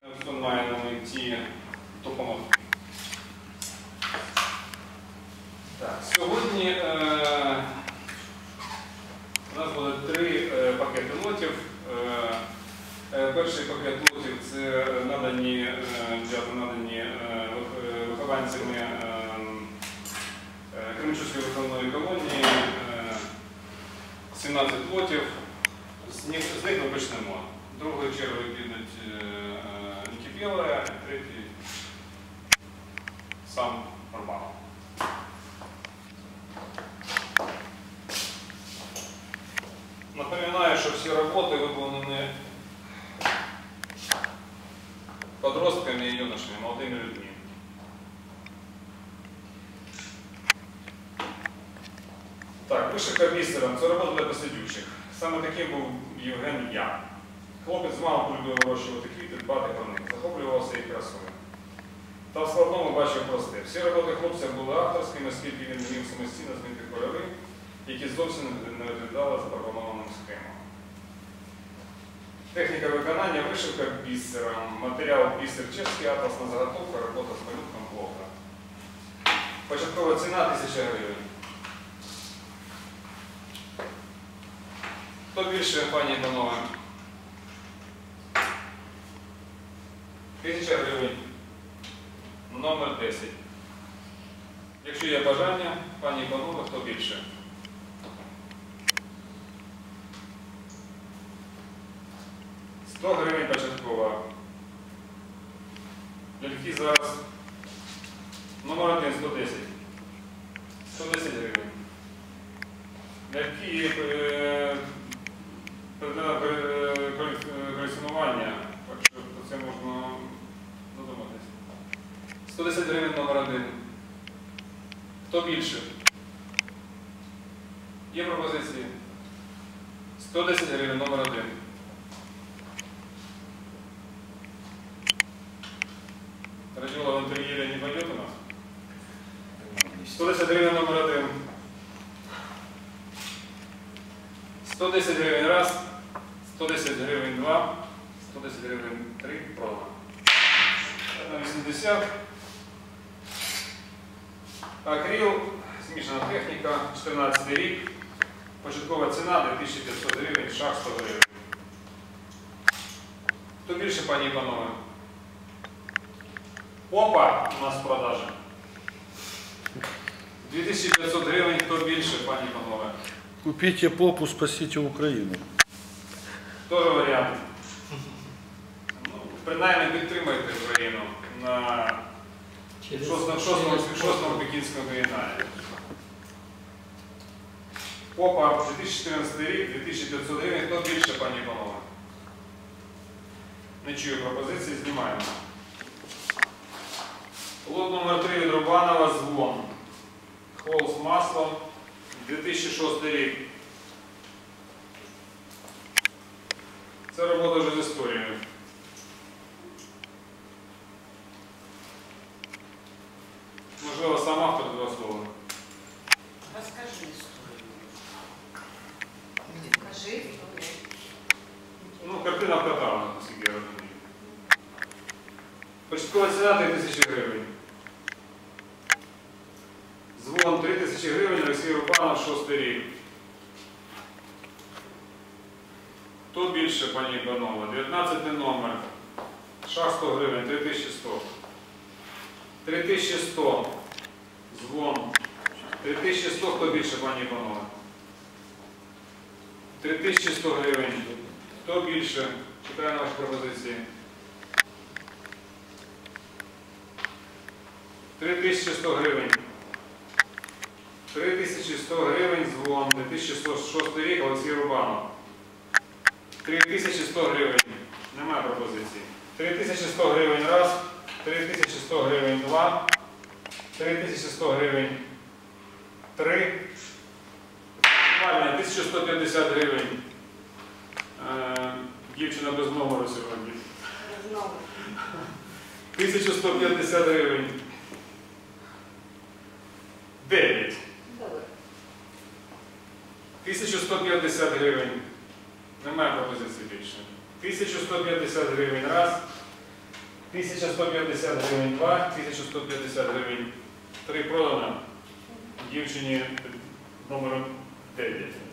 Маємо йти допомогти. Так, сьогодні у нас буде 3 пакети лотів. Перший пакет лотів – це надані вихованцями Кременчуцької виховної колонії, 17 лотів. З них ми почнемо. Другою чергою підуть Нікіпєва, третій сам Урбанов. Напоминаю, що всі роботи виконані подростками і юношами, молодими людьми. Так, вишивка бісером – це робота для посидючих. Саме таким був Євген Я. Хлопець мав любив вирощувати квіти, дбати про них, захоплювався їх красою. Та в складному бачив просте. Всі роботи хлопця були авторськими, оскільки він вмів самостійно змінити кольори, які зовсім не відповідали запропонованим схемам. Техніка виконання – вишивка бісером, матеріал бісер чеський, атласна заготовка, робота з малюнком плохо. Початкова ціна – 1000 гривень. Хто більше, пані і панове? 1000 гривень. Номер 10. Якщо є бажання, пані і панове, хто більше? – 100 гривень початкова. Ляльки зараз. Номер 1 – 110. 110 гривень. Ляльки колекціонування, так що про це можна додуматись. 110 гривень номер 1. Хто більше? Є пропозиції? 110 гривень номер 1. Радіола в интерьере не пойдет у нас? 110 гривень номер 1. 110 гривень раз, 110 гривень 2, 110 гривень 3, продано. На 80. Акрил, змішана техніка, 14 рік. Початкова ціна 2500 гривень, шаг 100 гривень. Хто більше, пані і панове? Опа, у нас в продажі. 2500 гривень, хто більше, пані і панове? Купите попу, спасите Украину. Тоже варіант. Ну, принаймні підтримайте Україну на 6-му Пекінському бієналі. Попа, 2014 рік, 2500 гривень. Хто більше, пані і панове? Не чую пропозиції, знімаємо. Лот номер 3 від Рубанова, Звон. Холст маслом. 2006 рік. Це робота вже з історією. Можливо, сам автор 2 слова. Розкажи історію. Скажи історію. Ну, картина в Катару, наскільки я розумію. Початкова ціна 3000 гривень. Звон 3000 гривень, Олексій Рубанов, 6 рік. Хто більше, пані і панове? 19 номер. Шаг 100 гривень, 3100. 3100. Звон. 3100, хто більше, пані і панове? 3100 гривень. Хто більше? Чекаю на ваші пропозиції. 3100 гривень. 3100 гривень, Звон, 2006 рік, Олексій Рубанов. 3100 гривень. Немає пропозиції. 3100 гривень раз, 3100 гривень 2, 3100 гривень 3, 1150 гривень. Дівчина без номеру сьогодні. 1150 гривень. 9. 1150 гривень. Немає пропозиції більше. 1150 гривень раз, 1150 гривень 2, 1150 гривень 3 продано дівчині номером 9.